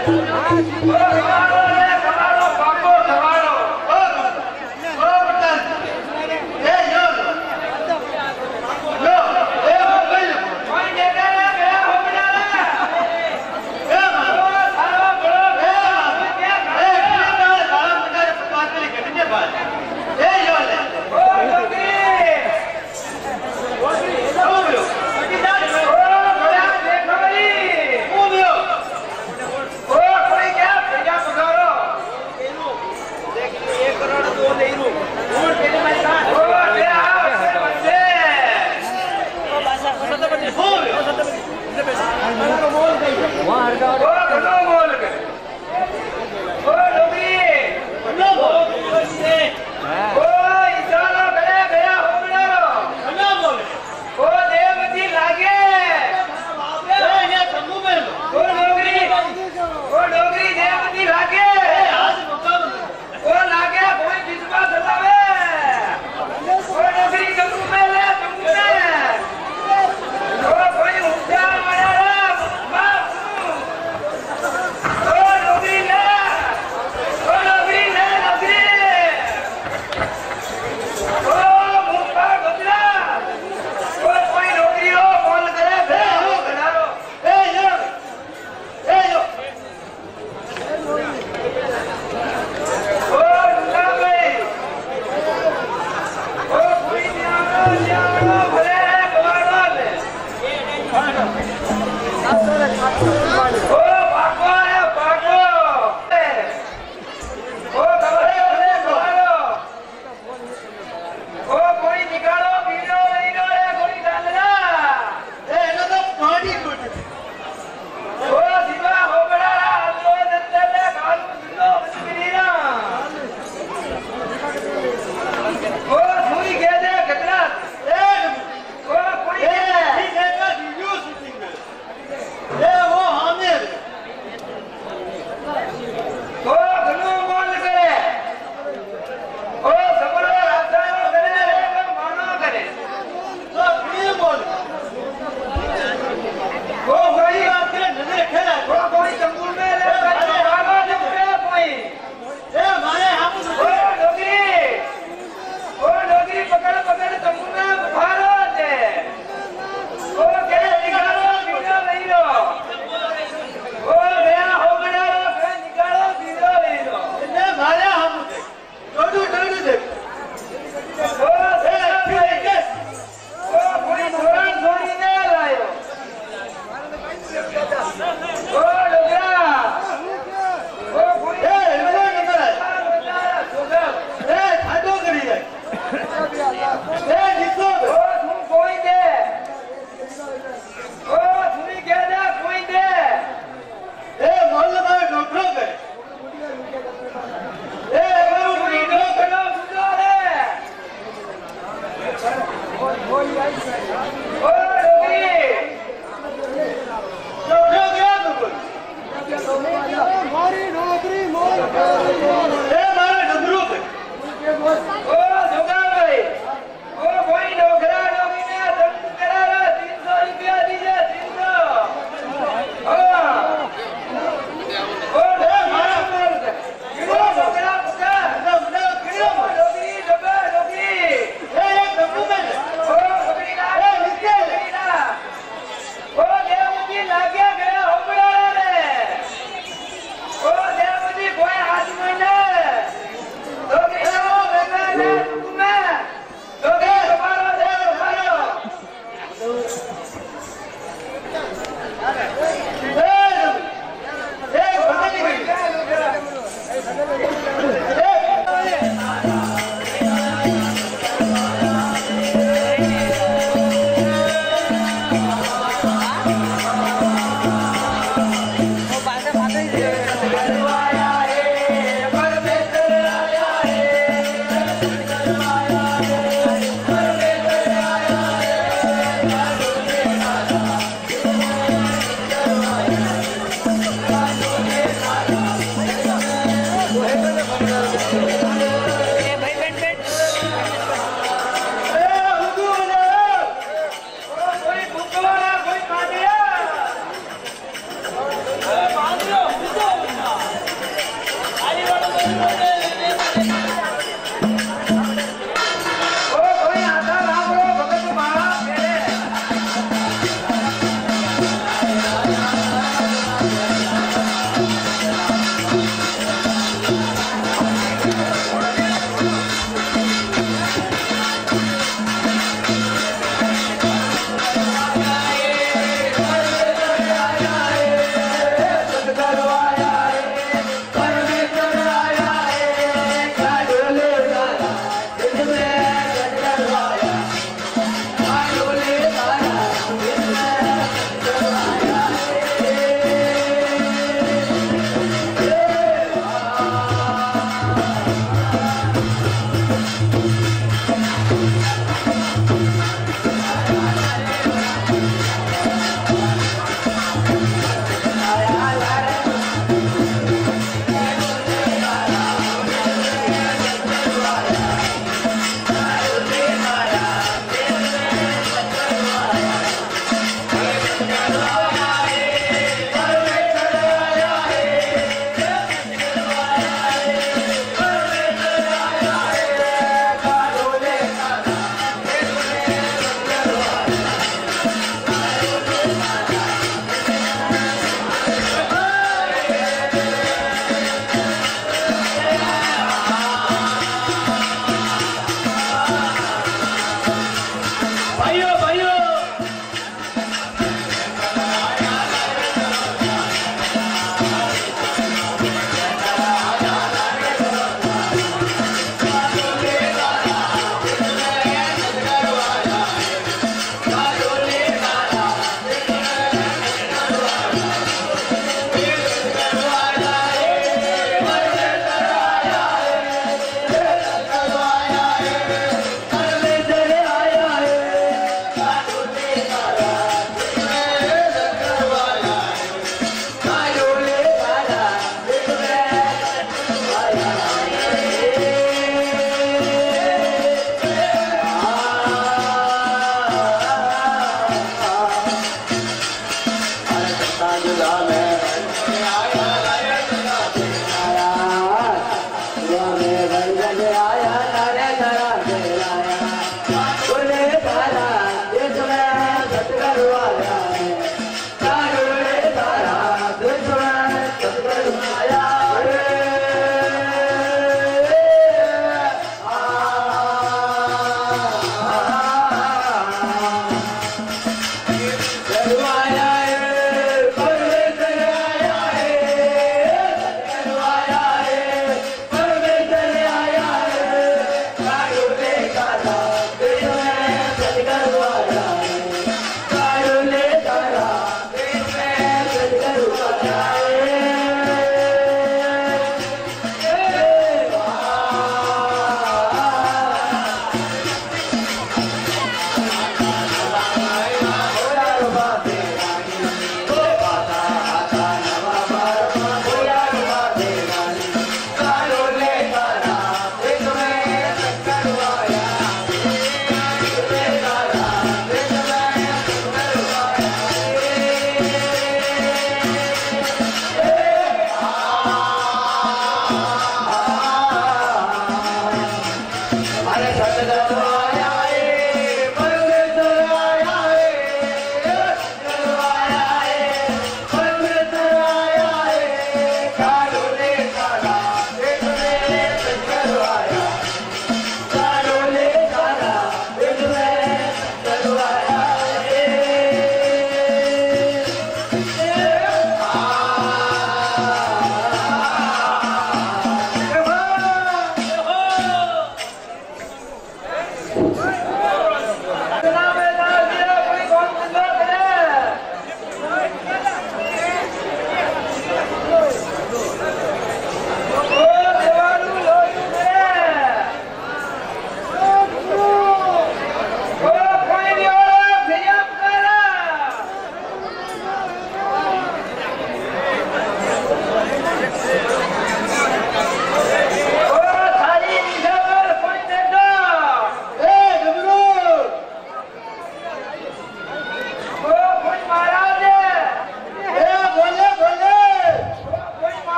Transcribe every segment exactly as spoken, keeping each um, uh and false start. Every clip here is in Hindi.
Oh,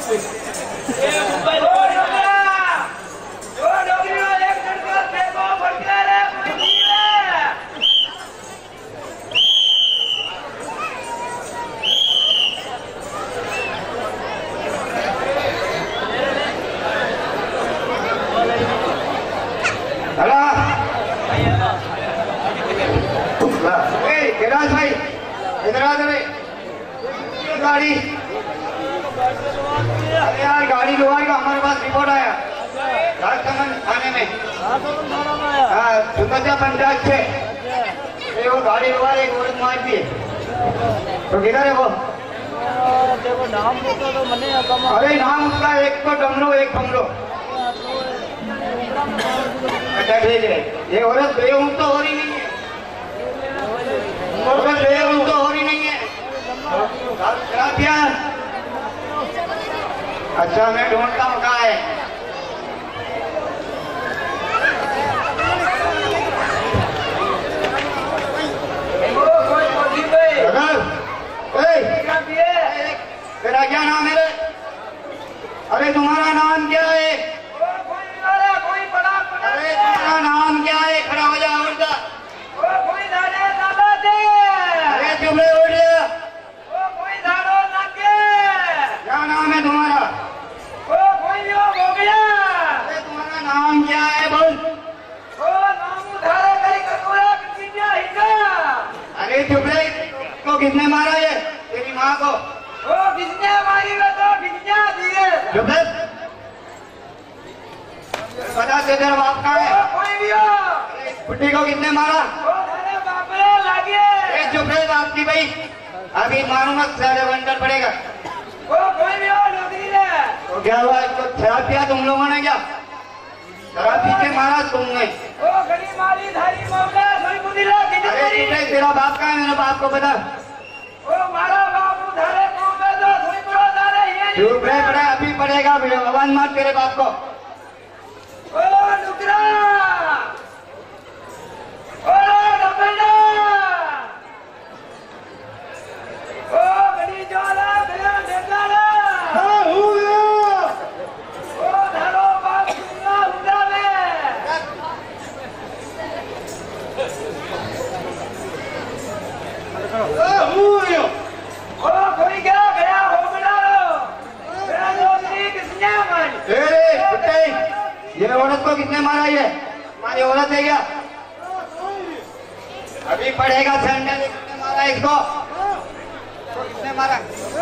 भाई इधर आ जरा गाड़ी। अरे यार गाड़ी लोहार का हमारे पास रिपोर्ट आया राजसमंद थाने में, हाँ सुंदरजा पंचायत से। ये वो गाड़ी लोहार एक औरत मार दी है, तो किधर है वो? देखो नाम पूछो तो मने कम। अरे नाम उसका एक तो डमरो एक बमरो। अच्छा ठीक है, ये औरत बेहूम तो हो रही नहीं है, औरत बेहूम तो हो रही नहीं है। अच्छा मैं ढूंढता हूँ कहाँ है। तेरा क्या नाम है? अरे तुम्हारा नाम क्या है? कोई बड़ा अरे तुम्हारा नाम क्या है? खड़ा हो जा उठ जा। कोई दादा दादा दे। अरे चुप रहे उठ जा। कोई दादो ना के। क्या नाम है तुम्हारा? कोई हो गया। अरे तुम्हारा नाम क्या है बोल? नाम उधारे करी कटोरा कितना हिंगा। अरे चुप रहे, तो किसने मारा ये? तेरी माँ को? ओ किसने मारी वे तो किसने दिए? चुप रहे, बता दे तेरा बाप कहाँ है? कोई भी हो। बुड्ढी को किसने मारा? अरे बाप रे लागे। अरे चुप रहे बाप की भाई, अभी मारूंगा सारे वंडर पड़ेगा। ओ कोई भी हो नौकरी ले। तो क्या हुआ? इसको शराब पिया तुम लोगों ने? क्या शराब पी के मारा तुमने? ओ गली माली धारी मौका सोई बुदिला किधर? अरे चुप रहे, तेरा बाप कहाँ है? मेरे बाप को बता। ओ मारा बाप उधारे को में तो सोई पड़ो दारे ये। चुप रहे, पड़ा अभी पड़ेगा, आवाज मार तेरे बाप को। ओ नुकरा। ओ डबेड़ा। ओ गली जोला गया डेगाला। हाँ हूँ गया। ओ धारो बाप सुना उड़ा में। हाँ हूँ गया। ओ कोई क्या गया हो गया रो। मेरा नौकरी किसने मारी? अरे कुत्ते, ये औरत को किसने मारा? ये हमारी औरत है क्या? अभी पड़ेगा सैंडल। किसने मारा इसको? तो किसने मारा?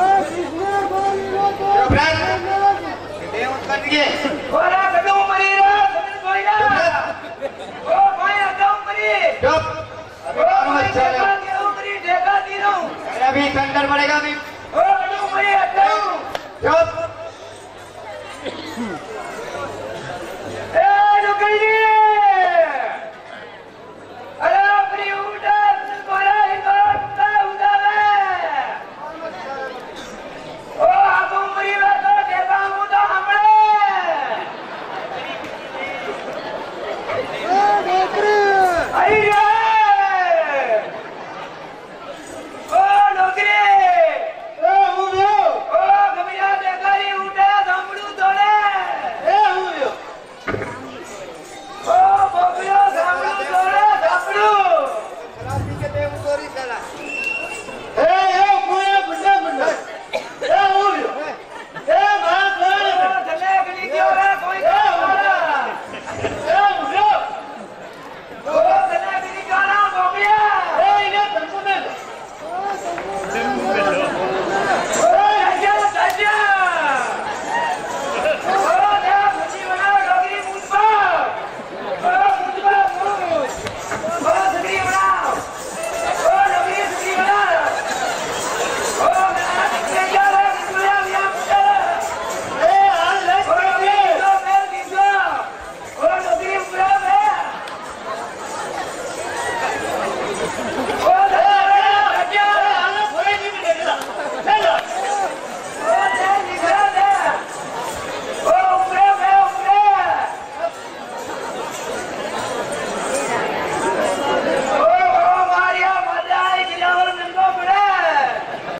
चुप रह, दे उत्तर दिए। ओरा कदम मरी रे समझ कोई ना। ओ भाई कदम मरी। चुप, अभी मारूंगा साले। कदम मरी देखा दी रो। अरे अभी सैंडल पड़ेगा अभी। ओ कदम मरी हटाओ। चुप।